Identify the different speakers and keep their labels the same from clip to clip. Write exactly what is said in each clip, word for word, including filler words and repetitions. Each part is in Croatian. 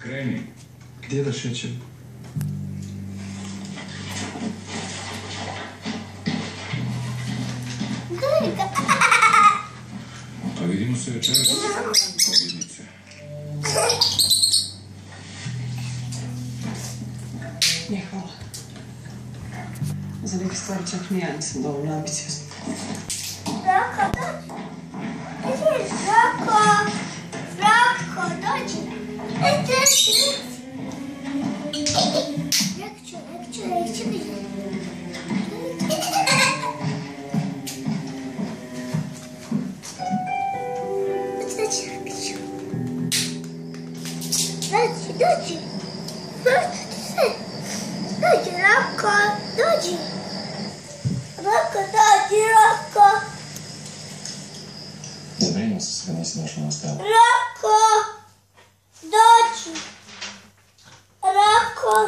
Speaker 1: Kreni.
Speaker 2: Gdje da šećem?
Speaker 1: A vidimo se večeras. Pobjednice.
Speaker 3: Ne, hvala. Za neke stvari čak ni ja nisam dovoljno ambiciozna.
Speaker 4: Frako, dođi. Frako. Frako, dođi. E, dođi. Rekću, rekću, rekću mi. Dođi, rekću. Dođi, dođi. Dođi, sve. Dođi, Rako, dođi. Rako, dođi, Rako.
Speaker 5: Zabrinuo sam se kad nisi došla na stavu.
Speaker 4: Rako, dođi. Rako.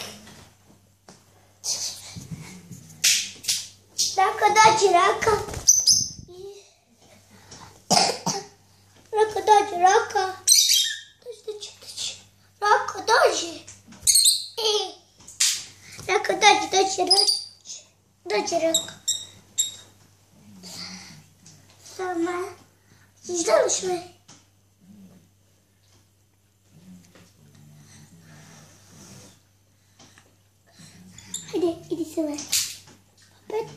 Speaker 4: Rako, dođi, Rako. Rako, dođi, Rako. Dođi, dođi, dođi. Rako, dođi. Rako, dođi, dođi, dođi. Dođi, Rako. Sama. Želiš me? Hajde, idi se me. Opet.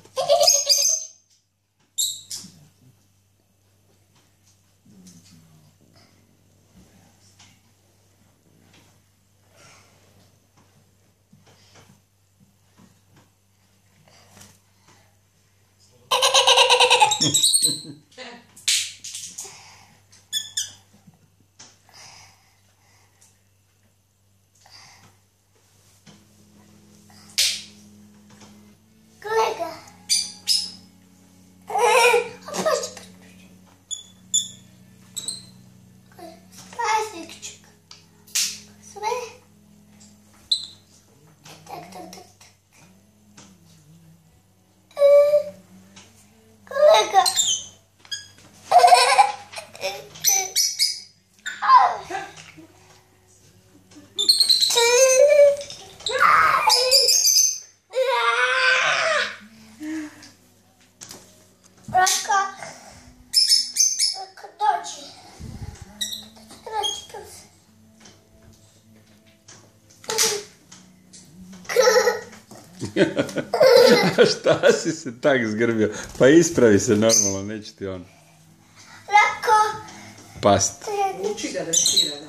Speaker 4: Kolega. Spasniček. Sve. Tak, tak, tak, tak. Kolega. Rako. Rako, dođi. Dođi, dođi.
Speaker 6: A šta si se tak zgrbio? Pa ispravi se normalno, neće ti on
Speaker 4: Rako.
Speaker 6: past.
Speaker 3: Uči ga da svira.